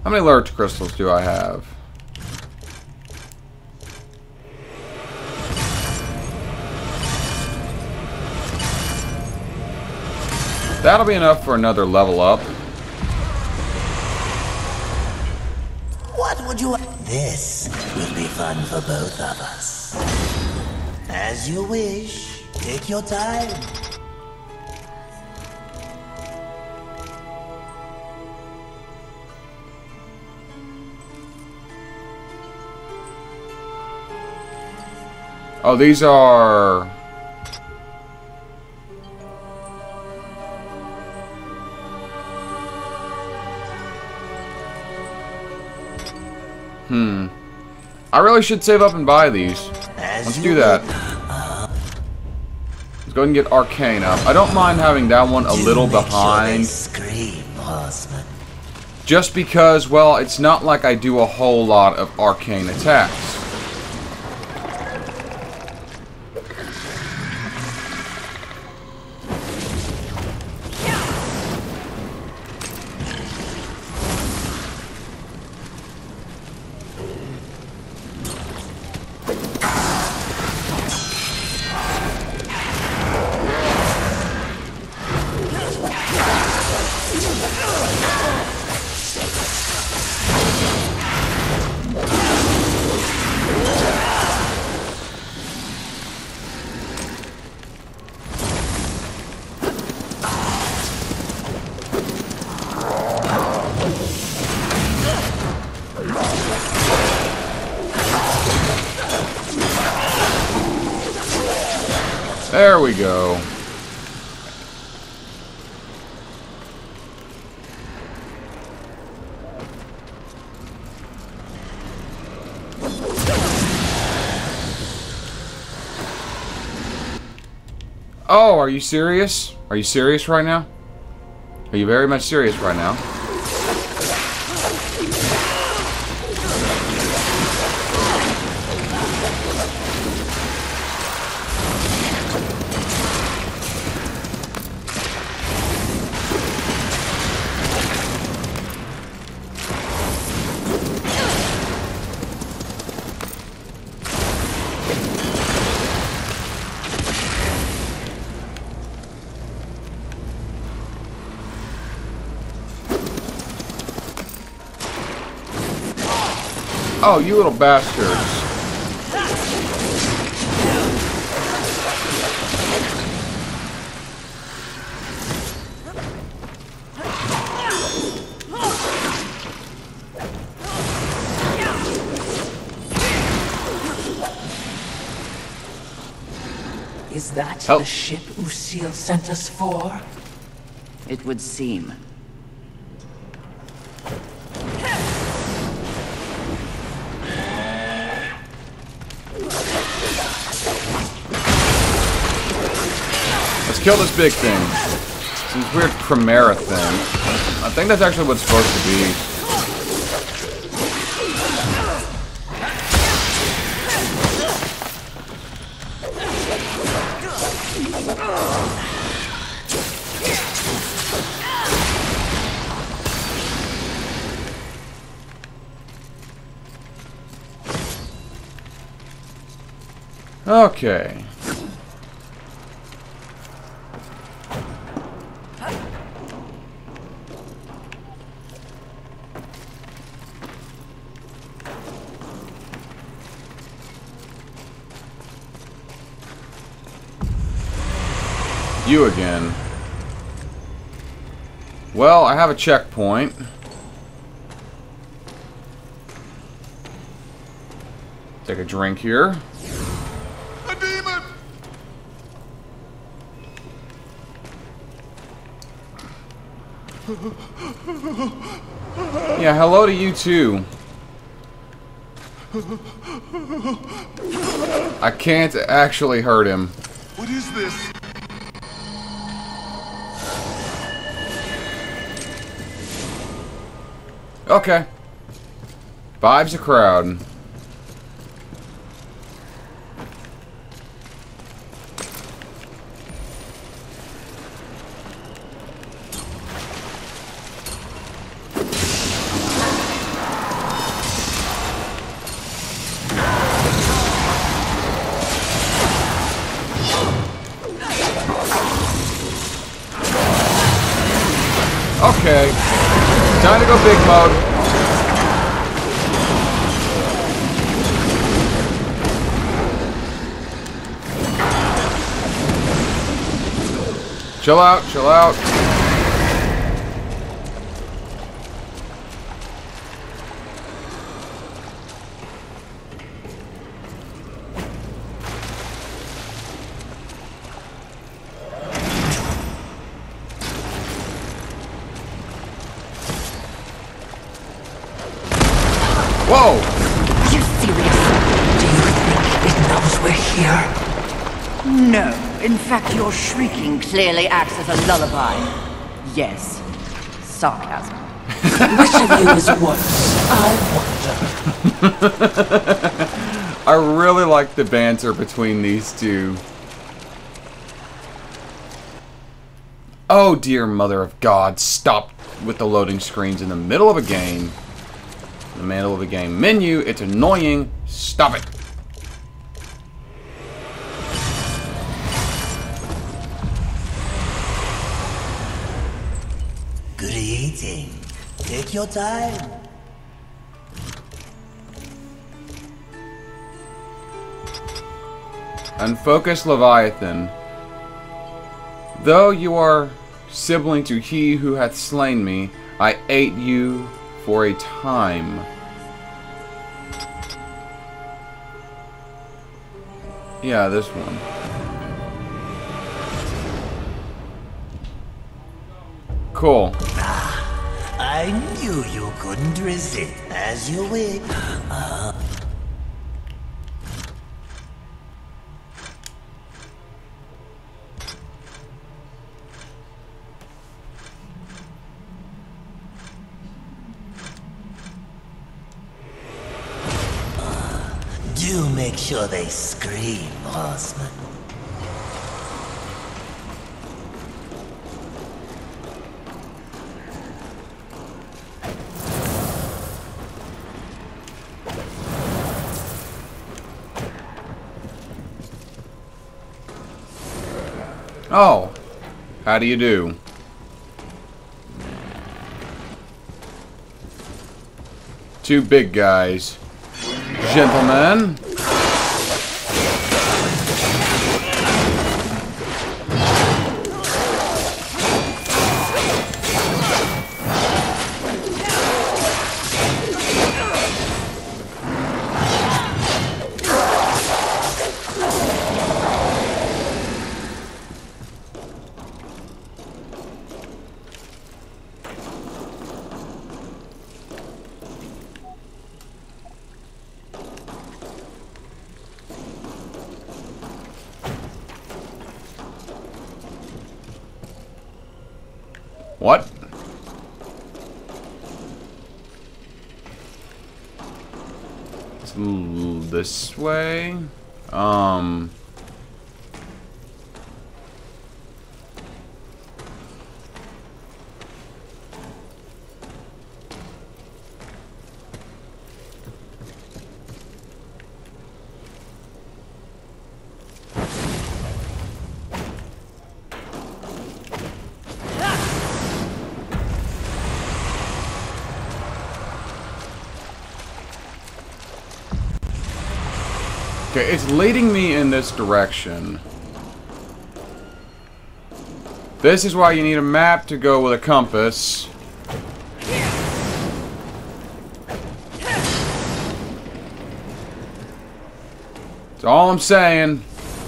How many alert crystals do I have? That'll be enough for another level up. What would you... This will be fun for both of us. As you wish. Take your time. Oh, these are... I really should save up and buy these. Let's do that. Let's go ahead and get Arcane up. I don't mind having that one a little behind. Just because, well, it's not like I do a whole lot of Arcane attacks. There we go. Oh, are you serious? Are you serious right now? Are you very much serious right now? Oh, you little bastards. Is that the ship Usil sent us for? It would seem. Let's kill this big thing. This weird Chimera thing. I think that's actually what it's supposed to be. Okay. You again. Well, I have a checkpoint. Take a drink here. A demon! Yeah, hello to you too. I can't actually hurt him. What is this? Okay. Vibes a crowd. Okay. Time to go big mode. Chill out, chill out. Whoa! Are you serious? Do you think it knows we're here? No. In fact, your shrieking clearly acts as a lullaby. Yes. Sarcasm. Which of you is worse? I wonder. I really like the banter between these two. Oh dear mother of God, stop with the loading screens in the middle of a game. In the middle of a game menu, it's annoying. Stop it. Good eating. Take your time. Unfocused Leviathan. Though you are sibling to he who hath slain me, I ate you for a time. Yeah, this one. Cool. I knew you couldn't resist. As you wish. Do make sure they scream, horseman. Oh, how do you do? Two big guys. Gentlemen. What? This way? Okay, it's leading me in this direction. This is why you need a map to go with a compass. That's all I'm saying.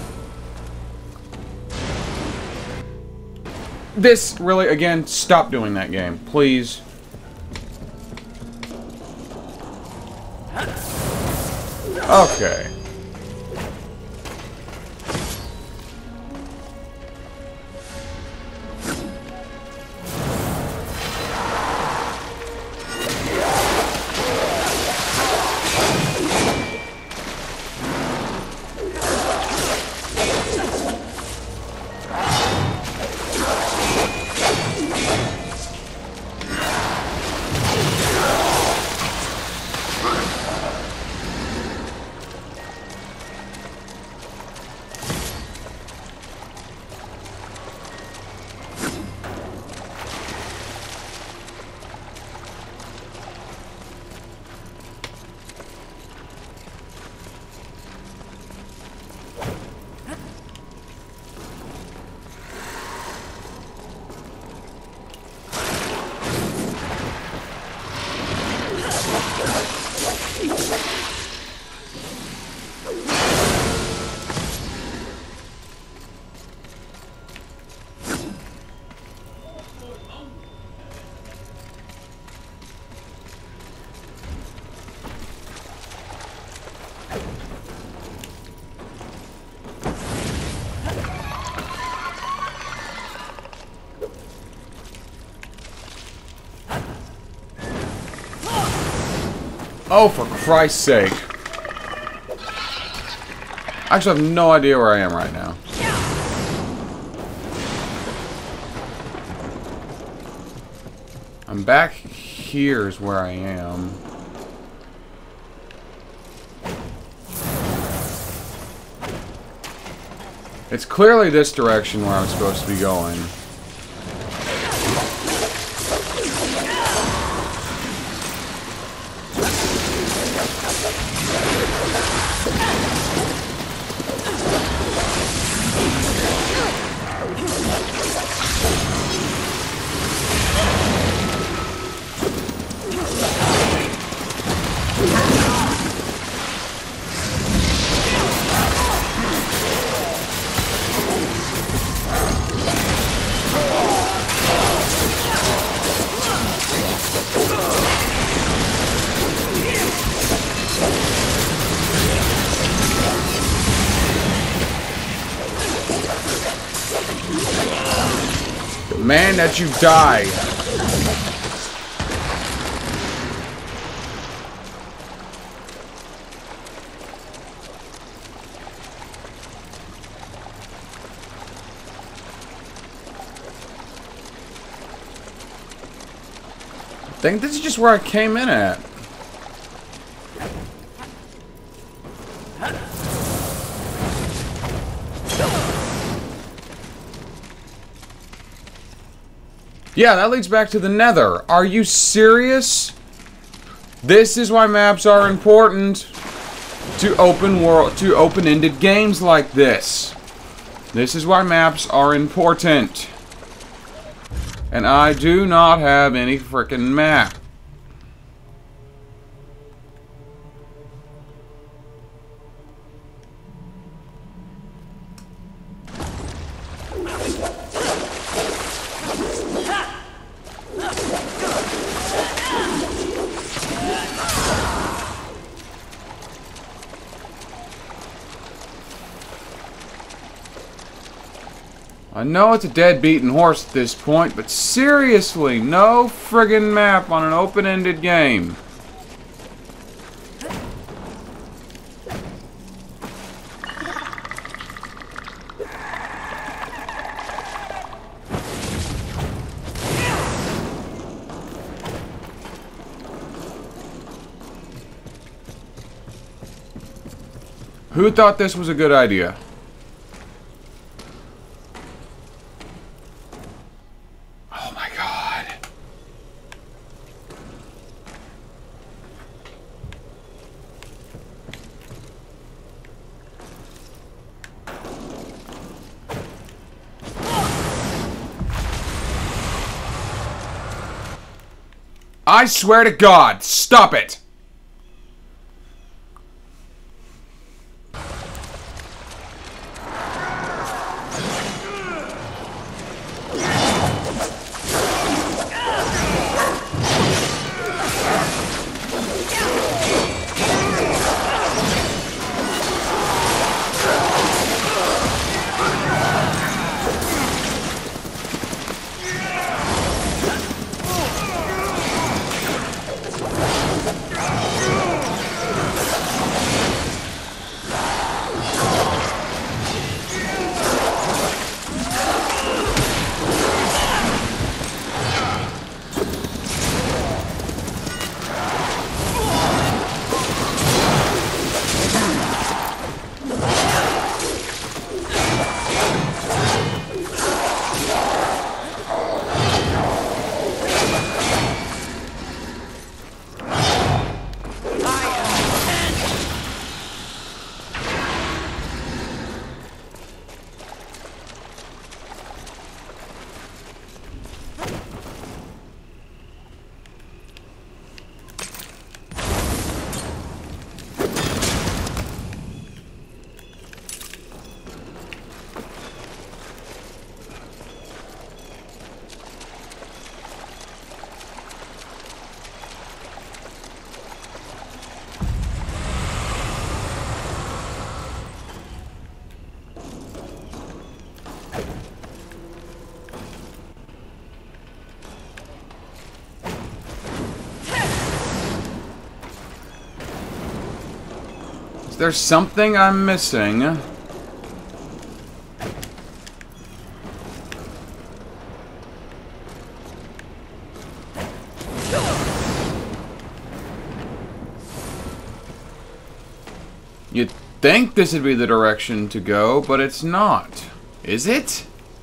This really, again, stop doing that game, please. Okay. Oh, for Christ's sake. I actually have no idea where I am right now. I'm back here is where I am. It's clearly this direction where I'm supposed to be going. Man, that you die. I think this is just where I came in at. Yeah, that leads back to the Nether. Are you serious? This is why maps are important to open-ended games like this. This is why maps are important. And I do not have any frickin' map. I know it's a dead beaten horse at this point, but seriously, no friggin' map on an open-ended game. Who thought this was a good idea? I swear to God, stop it! Is there something I'm missing? You'd think this would be the direction to go, but it's not. Is it?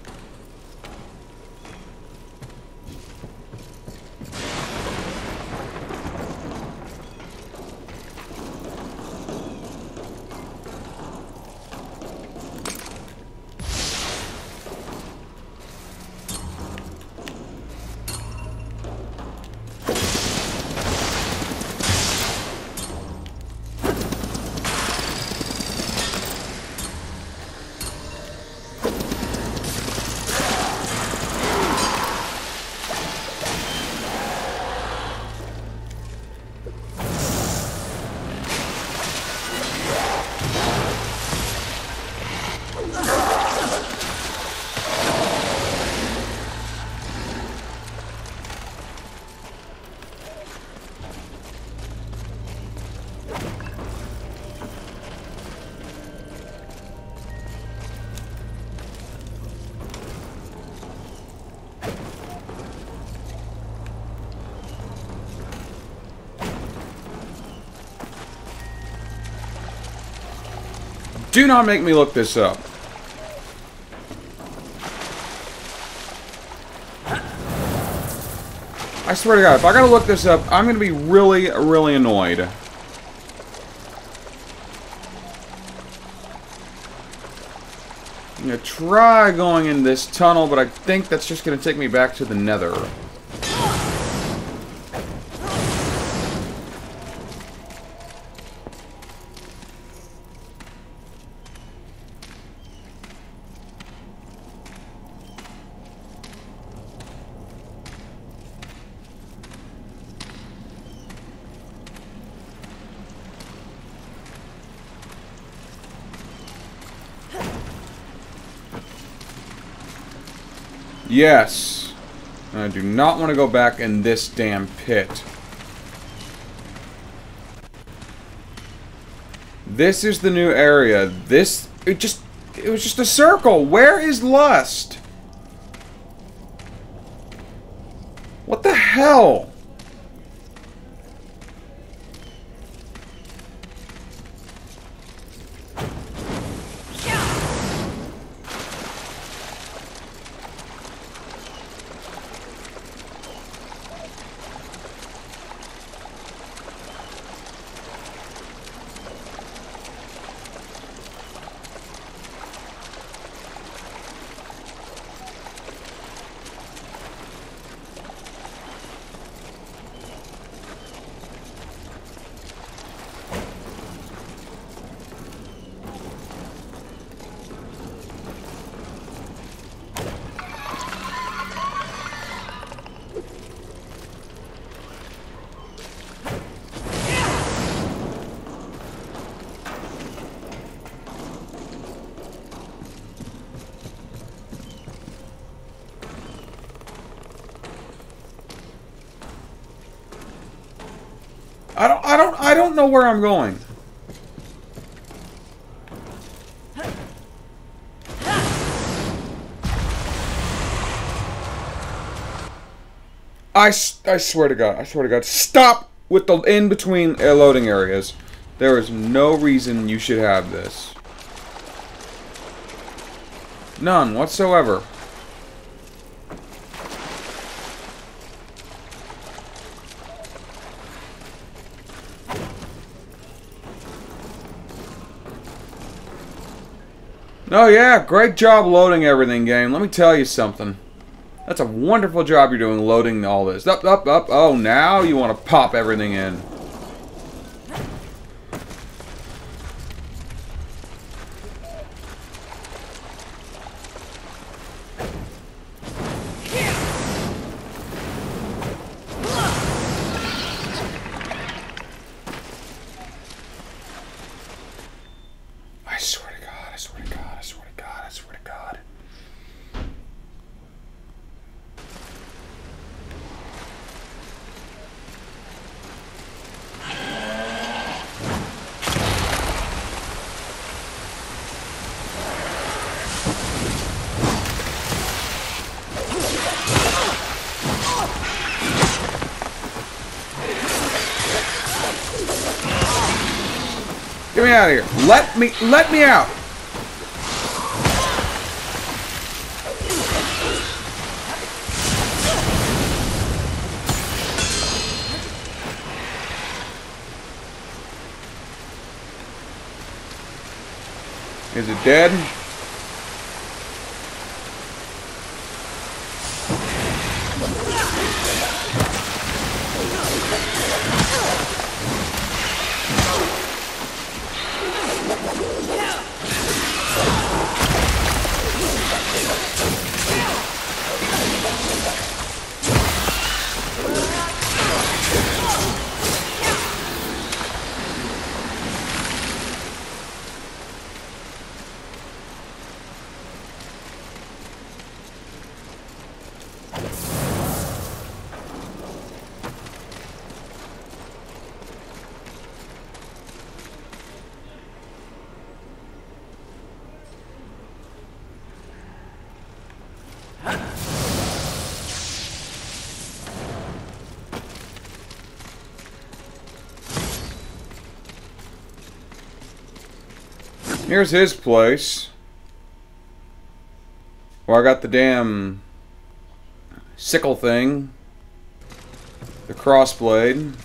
Do not make me look this up. I swear to God, if I gotta look this up, I'm gonna be really, really annoyed. I'm gonna try going in this tunnel, but I think that's just gonna take me back to the Nether. Yes. And I do not want to go back in this damn pit. This is the new area. It was just a circle. Where is Lust? What the hell? I don't know where I'm going. I swear to God, stop with the in-between loading areas. There is no reason you should have this. None whatsoever. Oh yeah, great job loading everything, game. Let me tell you something. That's a wonderful job you're doing loading all this. Up. Oh, now you want to pop everything in. I swear to God, I swear to God, I swear to God, I swear to God. Get me out of here. Let me out. Is it dead? Here's his place. Where I got the damn sickle thing. The crossblade.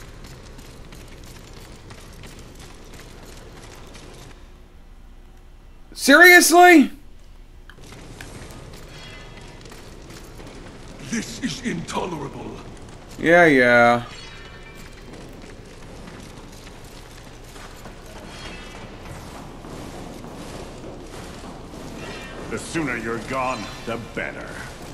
Seriously? This is intolerable. Yeah. The sooner you're gone, the better.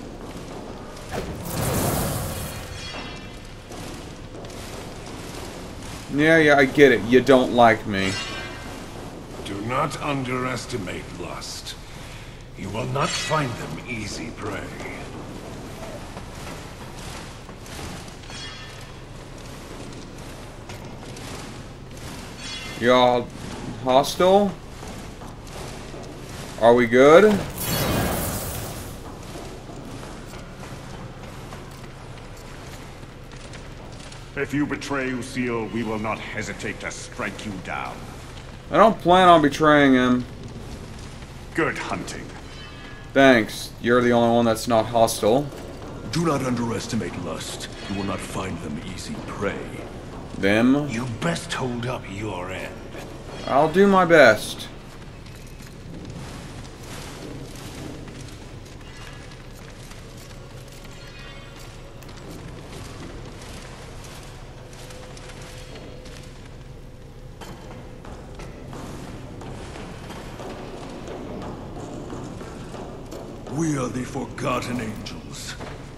Yeah, I get it. You don't like me. Do not underestimate lust. You will not find them easy prey. Y'all hostile? Are we good? If you betray Lucille, we will not hesitate to strike you down. I don't plan on betraying him. Good hunting. Thanks. You're the only one that's not hostile. Do not underestimate lust. You will not find them easy prey. Them? You best hold up your end. I'll do my best. We are the forgotten angels.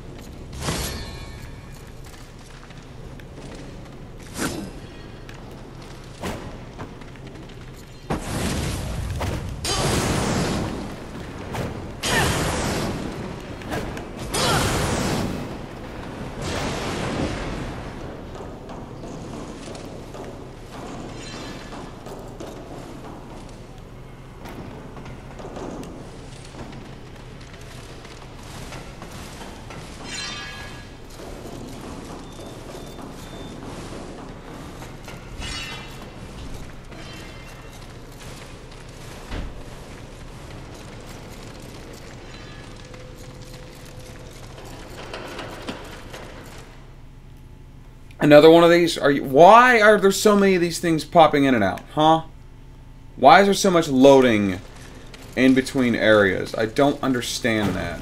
Another one of these? Why are there so many of these things popping in and out? Huh? Why is there so much loading in between areas? I don't understand that.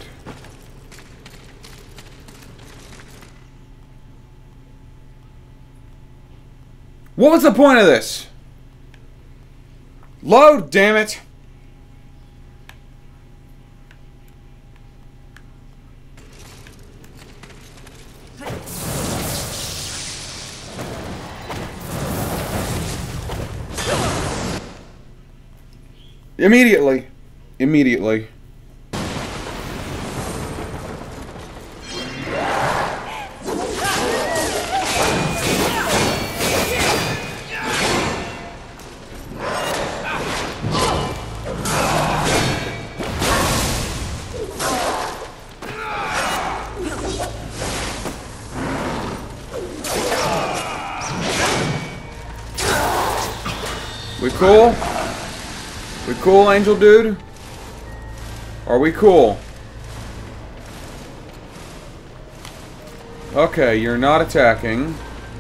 What was the point of this? Load, damn it! Immediately. We cool? We cool, Angel Dude? Are we cool? Okay, you're not attacking.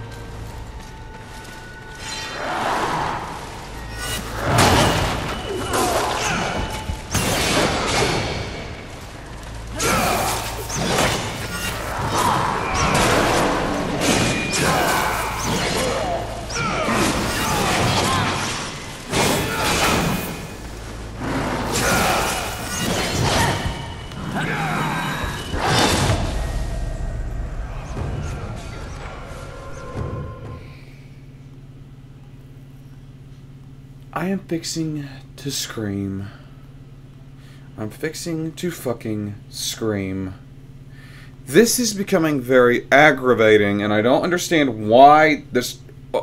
I am fixing to scream. I'm fixing to fucking scream. This is becoming very aggravating, and I don't understand why this...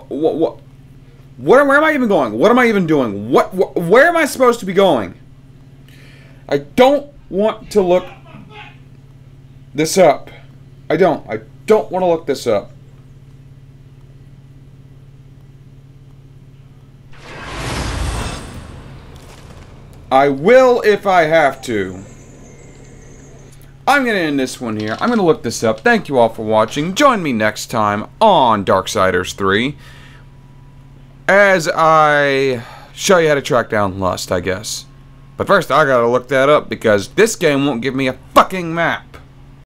Where am I even going? What am I even doing? Where am I supposed to be going? I don't want to look this up. I don't want to look this up. I will if I have to. I'm going to end this one here. I'm going to look this up. Thank you all for watching. Join me next time on Darksiders 3 as I show you how to track down Lust, I guess. But first, I gotta look that up because this game won't give me a fucking map.